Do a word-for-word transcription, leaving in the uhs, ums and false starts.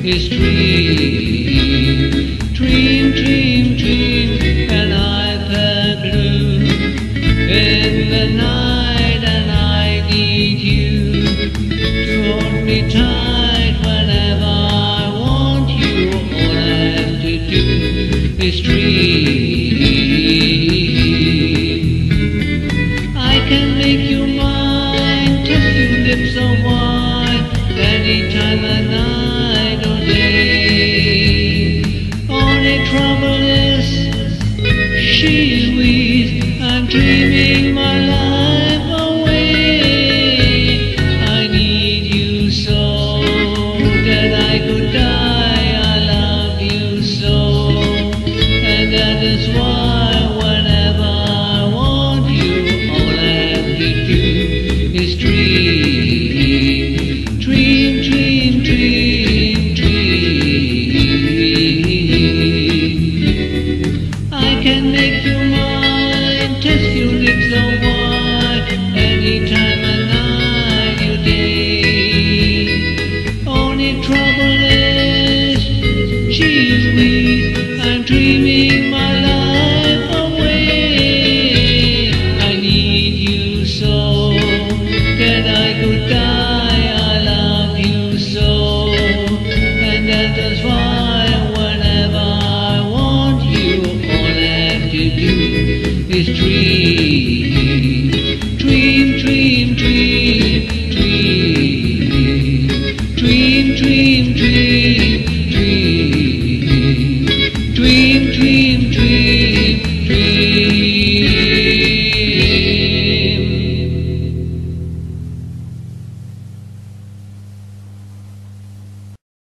is dream, dream, dream, dream, and I've a clue in the night, and I need you to hold me tight whenever I want you. All I have to do is dream. I can make you mine, kiss your lips of wine, any time of night or day. Only trouble is, she's weak, I'm dreaming my life away. I need you so that I could die, I love you so, and that is why whenever I want you, all I have to do is dream. Dream, dream, dream, dream. I can make you mine, taste your lips of wine, any time of night or day. Only trouble is, she's weak, I'm dreaming my life away. I need you so that I could die, that's why whenever I want you, all I have to do is dream. Dream, dream, dream, dream. Dream, dream, dream.